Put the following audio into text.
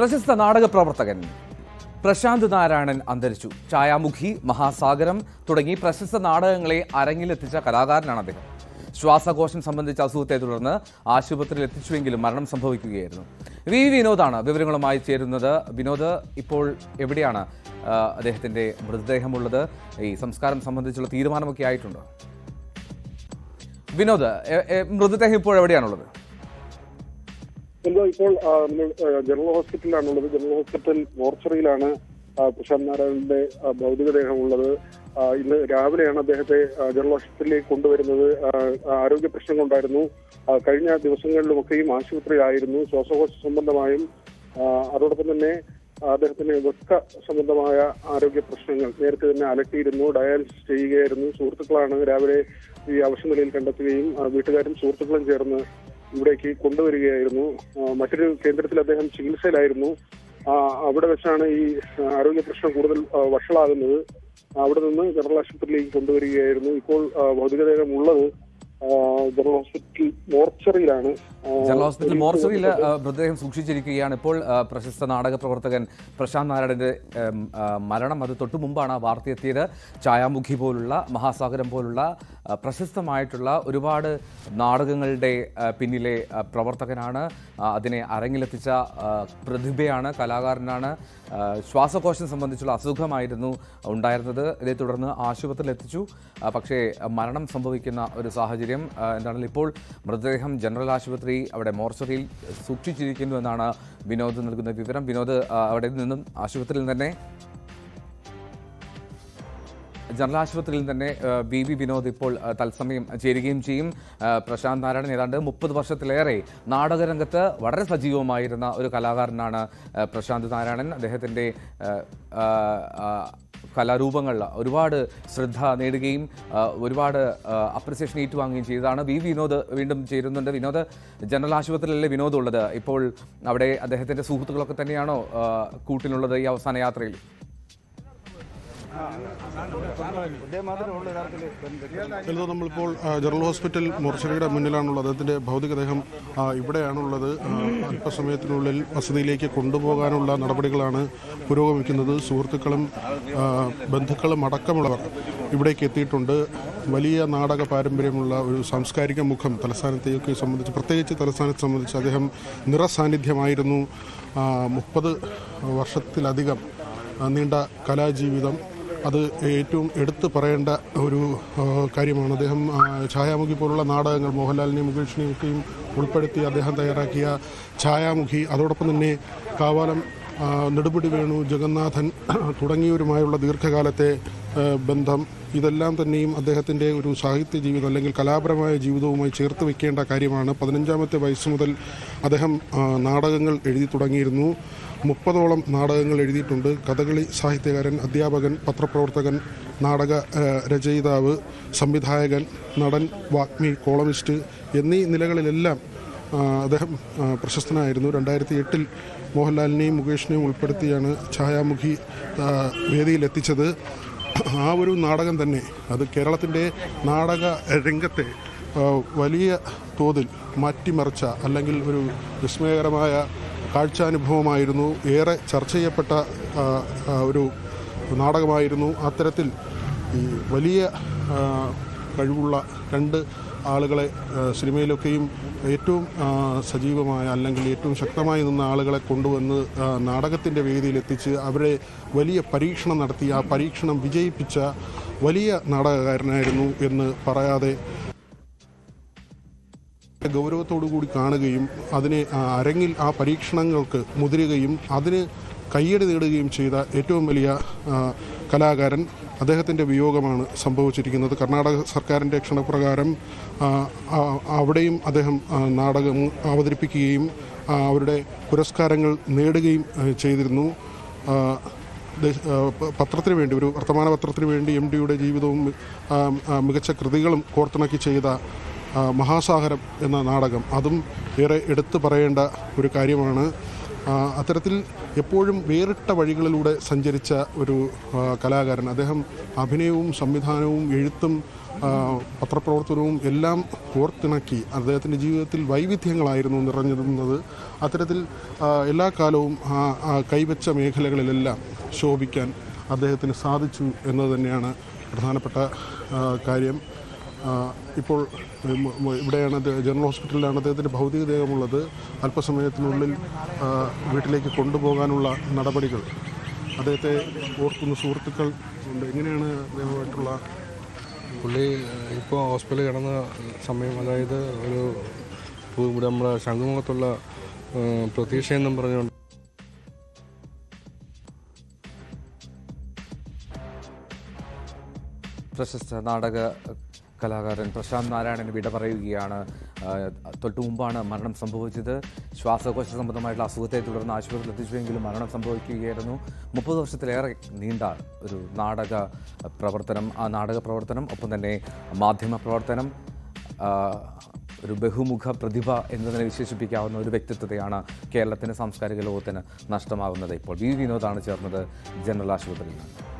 പ്രശസ്ത നാടക പ്രവർത്തകൻ പ്രശാന്ത് നാരായണൻ അന്തരിച്ചു. ഛായാമുഖി, മഹാസാഗരം തുടങ്ങി പ്രശസ്ത നാടകങ്ങളെ അരങ്ങിലെത്തിച്ച കലാകാരനാണ് അദ്ദേഹം. ശ്വാസകോശം സംബന്ധിച്ച അസുഖത്തെ തുടർന്ന് ആശുപത്രിയിൽ എത്തിച്ചുവെങ്കിലും മരണം സംഭവിക്കുകയായിരുന്നു. വിനോദാണ് വിവരങ്ങളുമായി ചേരുന്നത്. വിനോദ്, ഇപ്പോൾ എവിടെയാണ് അദ്ദേഹത്തിന്റെ മൃതദേഹമുള്ളത്? ഈ സംസ്കാരം സംബന്ധിച്ചുള്ള തീരുമാനമൊക്കെ ആയിട്ടുണ്ട്? വിനോദ്, മൃതദേഹം ഇപ്പോൾ എവിടെയാണുള്ളത്? ഇപ്പോൾ ജനറൽ ഹോസ്പിറ്റലിലാണുള്ളത്. ജനറൽ ഹോസ്പിറ്റൽ മോർച്ചറിയിലാണ് പ്രശാന്ത് നാരായണന്റെ ഭൗതികദേഹമുള്ളത്. ഇന്ന് രാവിലെയാണ് അദ്ദേഹത്തെ ജനറൽ ഹോസ്പിറ്റലിലേക്ക് കൊണ്ടുവരുന്നത്. ആരോഗ്യ പ്രശ്നങ്ങളുണ്ടായിരുന്നു. കഴിഞ്ഞ ദിവസങ്ങളിലുമൊക്കെയും ആശുപത്രിയിലായിരുന്നു. ശ്വാസകോശ സംബന്ധമായും അതോടൊപ്പം തന്നെ അദ്ദേഹത്തിന് വൃക്ക സംബന്ധമായ ആരോഗ്യ പ്രശ്നങ്ങൾ നേരത്തെ തന്നെ അലട്ടിയിരുന്നു. ഡയാലിസിസ് ചെയ്യുകയായിരുന്നു. സുഹൃത്തുക്കളാണ് രാവിലെ ഈ അവശനിലയിൽ കണ്ടെത്തുകയും വീട്ടുകാരും സുഹൃത്തുക്കളും ചേർന്ന് ഇവിടേക്ക് കൊണ്ടുവരികയായിരുന്നു. മറ്റൊരു കേന്ദ്രത്തിൽ അദ്ദേഹം ചികിത്സയിലായിരുന്നു. അവിടെ വെച്ചാണ് ഈ ആരോഗ്യ പ്രശ്നം കൂടുതൽ വഷളാകുന്നത്. അവിടെ നിന്ന് ജനറൽ ആശുപത്രിയിലേക്ക് കൊണ്ടുവരികയായിരുന്നു. ഇപ്പോൾ ഭൗതികദേഹം ഉള്ളത് ജനറൽ ഹോസ്പിറ്റൽ മോർച്ചറിയിലാണ്. ജനറൽ ഹോസ്പിറ്റൽ മോർച്ചറിയിൽ മൃതദേഹം സൂക്ഷിച്ചിരിക്കുകയാണ്. ഇപ്പോൾ പ്രശസ്ത നാടക പ്രവർത്തകൻ പ്രശാന്ത് നാരായണന്റെ മരണം അത് തൊട്ടു മുമ്പാണ് വാർത്തയെത്തിയത്. ഛായാമുഖി പോലുള്ള, മഹാസാഗരം പോലുള്ള പ്രശസ്തമായിട്ടുള്ള ഒരുപാട് നാടകങ്ങളുടെ പിന്നിലെ പ്രവർത്തകനാണ്. അതിനെ അരങ്ങിലെത്തിച്ച പ്രതിഭയാണ്, കലാകാരനാണ്. ശ്വാസകോശം സംബന്ധിച്ചുള്ള അസുഖമായിരുന്നു ഉണ്ടായിരുന്നത്. ഇതേ തുടർന്ന് ആശുപത്രിയിൽ എത്തിച്ചു. പക്ഷേ മരണം സംഭവിക്കുന്ന ഒരു സാഹചര്യം എന്താണെങ്കിലും ഇപ്പോൾ മൃതദേഹം ജനറൽ ആശുപത്രി അവിടെ മോർച്ചറിയിൽ സൂക്ഷിച്ചിരിക്കുന്നു എന്നാണ് വിനോദ് നൽകുന്ന വിവരം. വിനോദ്, അവിടെ നിന്നും ആശുപത്രിയിൽ തന്നെ ജനറൽ ആശുപത്രിയിൽ തന്നെ വിനോദ് ഇപ്പോൾ തത്സമയം ചേരുകയും ചെയ്യും. പ്രശാന്ത് നാരായണൻ ഏതാണ്ട് 30 വർഷത്തിലേറെ നാടകരംഗത്ത് വളരെ സജീവമായിരുന്ന ഒരു കലാകാരനാണ് പ്രശാന്ത് നാരായണൻ. അദ്ദേഹത്തിൻ്റെ കലാരൂപങ്ങൾ ഒരുപാട് ശ്രദ്ധ നേടുകയും ഒരുപാട് അപ്രിസിയേഷൻ ഏറ്റുവാങ്ങുകയും ചെയ്തതാണ്. വിനോദ് വീണ്ടും ചേരുന്നുണ്ട്. വിനോദ്, ജനറൽ ആശുപത്രിയിലല്ലേ വിനോദ് ഉള്ളത്? ഇപ്പോൾ അവിടെ അദ്ദേഹത്തിൻ്റെ സുഹൃത്തുക്കളൊക്കെ തന്നെയാണോ കൂട്ടിനുള്ളത് ഈ അവസാന യാത്രയിൽ? നമ്മളിപ്പോൾ ജനറൽ ഹോസ്പിറ്റൽ മോർച്ചറിയുടെ മുന്നിലാണുള്ളത്. അദ്ദേഹത്തിൻ്റെ ഭൗതികദേഹം ഇവിടെയാണുള്ളത്. അല്പസമയത്തിനുള്ളിൽ വസതിയിലേക്ക് കൊണ്ടുപോകാനുള്ള നടപടികളാണ് പുരോഗമിക്കുന്നത്. സുഹൃത്തുക്കളും ബന്ധുക്കളും അടക്കമുള്ളവർ ഇവിടേക്ക് എത്തിയിട്ടുണ്ട്. വലിയ നാടക പാരമ്പര്യമുള്ള ഒരു സാംസ്കാരിക മുഖം തലസ്ഥാനത്തേക്ക് സംബന്ധിച്ച്, പ്രത്യേകിച്ച് തലസ്ഥാനത്തെ സംബന്ധിച്ച് അദ്ദേഹം നിറസാന്നിധ്യമായിരുന്നു. 30 വർഷത്തിലധികം നീണ്ട കലാജീവിതം, അത് ഏറ്റവും എടുത്തു പറയേണ്ട ഒരു കാര്യമാണ്. അദ്ദേഹം ഛായാമുഖി പോലുള്ള നാടകങ്ങൾ, മോഹൻലാലിനെയും മുകേഷിനെയൊക്കെയും ഉൾപ്പെടുത്തി അദ്ദേഹം തയ്യാറാക്കിയ ഛായാമുഖി, അതോടൊപ്പം തന്നെ കാവാലം, നെടുമുടി വേണു, ജഗന്നാഥൻ തുടങ്ങിയവരുമായുള്ള ദീർഘകാലത്തെ ബന്ധം, ഇതെല്ലാം തന്നെയും അദ്ദേഹത്തിൻ്റെ ഒരു സാഹിത്യ ജീവിതം അല്ലെങ്കിൽ കലാപരമായ ജീവിതവുമായി ചേർത്ത് വെക്കേണ്ട കാര്യമാണ്. 15ാമത്തെ വയസ്സ് മുതൽ അദ്ദേഹം നാടകങ്ങൾ എഴുതി തുടങ്ങിയിരുന്നു. 30ഓളം നാടകങ്ങൾ എഴുതിയിട്ടുണ്ട്. കഥകളി സാഹിത്യകാരൻ, അധ്യാപകൻ, പത്രപ്രവർത്തകൻ, നാടക രചയിതാവ്, സംവിധായകൻ, നടൻ, വാഗ്മി, കോളമിസ്റ്റ് എന്നീ നിലകളിലെല്ലാം അദ്ദേഹം പ്രശസ്തനായിരുന്നു. 2008 മോഹൻലാലിനെയും മുകേഷിനെയും ഉൾപ്പെടുത്തിയാണ് ഛായാമുഖി വേദിയിലെത്തിച്ചത്. ആ ഒരു നാടകം തന്നെ അത് കേരളത്തിൻ്റെ നാടക രംഗത്തെ വലിയ തോതിൽ മാറ്റിമറിച്ച അല്ലെങ്കിൽ ഒരു വിസ്മയകരമായ കാഴ്ചാനുഭവമായിരുന്നു. ഏറെ ചർച്ച ചെയ്യപ്പെട്ട ഒരു നാടകമായിരുന്നു. അത്തരത്തിൽ ഈ വലിയ കഴിവുള്ള 2 ആളുകളെ സിനിമയിലൊക്കെയും ഏറ്റവും സജീവമായ അല്ലെങ്കിൽ ഏറ്റവും ശക്തമായി നിന്ന ആളുകളെ കൊണ്ടുവന്ന് നാടകത്തിൻ്റെ വേദിയിലെത്തിച്ച് അവരെ വലിയ പരീക്ഷണം നടത്തി. ആ പരീക്ഷണം വിജയിപ്പിച്ച വലിയ നാടകകാരനായിരുന്നു എന്ന് പറയാതെ ഗൗരവത്തോടുകൂടി കാണുകയും അതിനെ അരങ്ങിൽ ആ പരീക്ഷണങ്ങൾക്ക് മുതിരുകയും അതിന് കയ്യടി നേടുകയും ചെയ്ത ഏറ്റവും വലിയ കലാകാരൻ. അദ്ദേഹത്തിൻ്റെ വിയോഗമാണ് സംഭവിച്ചിരിക്കുന്നത്. കർണാടക സർക്കാരിൻ്റെ ക്ഷണപ്രകാരം അവിടെയും അദ്ദേഹം നാടകം അവതരിപ്പിക്കുകയും അവരുടെ പുരസ്കാരങ്ങൾ നേടുകയും ചെയ്തിരുന്നു. പത്രത്തിന് വേണ്ടി, ഒരു വർത്തമാന പത്രത്തിന് വേണ്ടി MDയുടെ ജീവിതവും മികച്ച കൃതികളും കോർത്തിണക്കി ചെയ്ത മഹാസാഗരം എന്ന നാടകം, അതും ഏറെ എടുത്തു പറയേണ്ട ഒരു കാര്യമാണ്. അത്തരത്തിൽ എപ്പോഴും വേറിട്ട വഴികളിലൂടെ സഞ്ചരിച്ച ഒരു കലാകാരൻ. അദ്ദേഹം അഭിനയവും സംവിധാനവും എഴുത്തും പത്രപ്രവർത്തനവും എല്ലാം ഓർത്തിണക്കി അദ്ദേഹത്തിൻ്റെ ജീവിതത്തിൽ വൈവിധ്യങ്ങളായിരുന്നു നിറഞ്ഞിരുന്നത്. അത്തരത്തിൽ എല്ലാ കാലവും കൈവച്ച മേഖലകളിലെല്ലാം ശോഭിക്കാൻ അദ്ദേഹത്തിന് സാധിച്ചു എന്നത് തന്നെയാണ് പ്രധാനപ്പെട്ട കാര്യം. ഇപ്പോൾ ഇവിടെയാണ് ജനറൽ ഹോസ്പിറ്റലിലാണ് അദ്ദേഹത്തിൻ്റെ ഭൗതികദേഹമുള്ളത്. അല്പസമയത്തിനുള്ളിൽ വീട്ടിലേക്ക് കൊണ്ടുപോകാനുള്ള നടപടികൾ അദ്ദേഹത്തെ ഓർക്കുന്ന സുഹൃത്തുക്കൾ ഉണ്ട്. എങ്ങനെയാണ് അദ്ദേഹമായിട്ടുള്ള പുള്ളി ഇപ്പോൾ ഹോസ്പിറ്റലിൽ കിടന്ന സമയം, അതായത് ഒരു ഇവിടെ നമ്മുടെ ശംഖുമുഖത്തുള്ള പ്രതീക്ഷയെന്നും പറഞ്ഞുകൊണ്ട് പ്രശസ്ത നാടക കലാകാരൻ പ്രശാന്ത് നാരായണന് വിട പറയുകയാണ്. തൊട്ടു മുമ്പാണ് മരണം സംഭവിച്ചത്. ശ്വാസകോശ സംബന്ധമായിട്ടുള്ള അസുഖത്തെ തുടർന്ന് ആശുപത്രിയിൽ എത്തിച്ചുവെങ്കിലും മരണം സംഭവിക്കുകയായിരുന്നു. 30 വർഷത്തിലേറെ നീണ്ട ഒരു നാടക പ്രവർത്തനം, ആ നാടക പ്രവർത്തനം, ഒപ്പം തന്നെ മാധ്യമ പ്രവർത്തനം, ഒരു ബഹുമുഖ പ്രതിഭ എന്നതിനെ വിശേഷിപ്പിക്കാവുന്ന ഒരു വ്യക്തിത്വത്തെയാണ് കേരളത്തിന്, സാംസ്കാരിക ലോകത്തിന് നഷ്ടമാകുന്നത്. ഇപ്പോൾ വി വിനോദാണ് ചേർന്നത് ജനറൽ ആശുപത്രിയിൽ നിന്ന്.